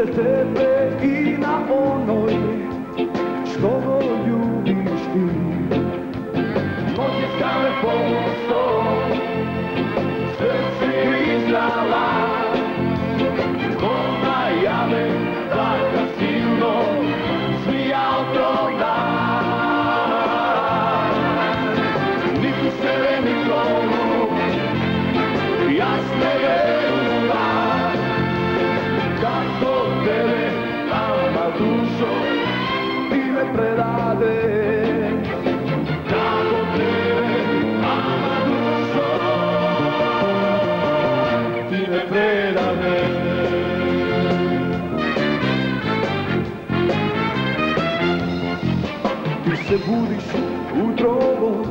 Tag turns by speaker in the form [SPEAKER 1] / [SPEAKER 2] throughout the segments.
[SPEAKER 1] poslije tebe i na onoj što go ljubiš ti. Noć je stane posto, sve si izdala, ko najave taka silno smijao toga. Niko sebe nikomu jasne veruva, kako tebe, ama dušo, ti me predade. Kako tebe, ama dušo, ti me predade. Ti se budiš utrovo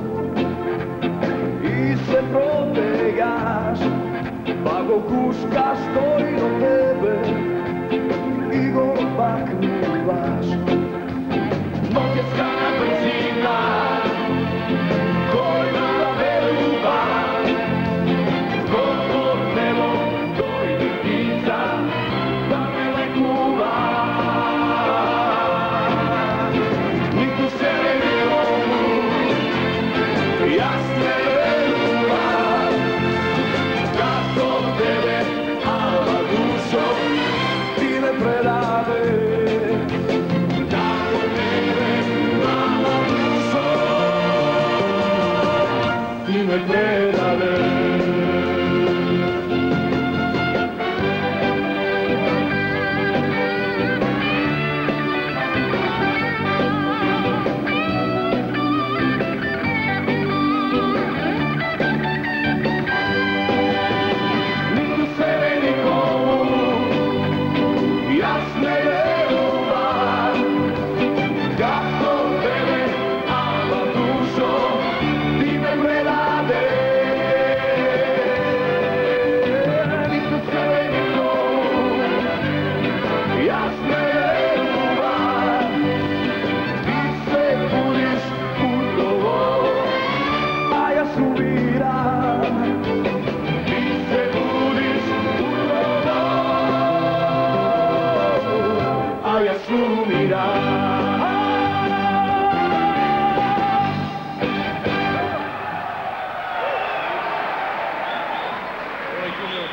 [SPEAKER 1] i se protegaš, pa go guška stoji do tebe i go baknuvaš. Noć je stana brzina, koja veruva, kako nebo dojde ptica, da me lekuva. Niko se nikomu jasne veruva, kako tebe, ama dušo, ti me predade. Kako tebe, ama dušo, ti me predade.